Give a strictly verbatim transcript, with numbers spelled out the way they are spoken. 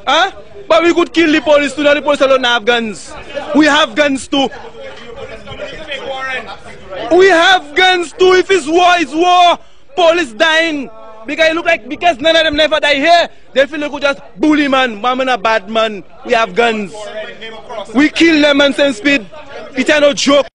Huh? But we could kill the police too. Now the police don't have guns. We have guns too. We have guns too. If it's war, it's war. Police dying. Because it look like because none of them never die here. They feel like we just bully man. Man, a bad man. We have guns. We kill them and same speed. It's no joke.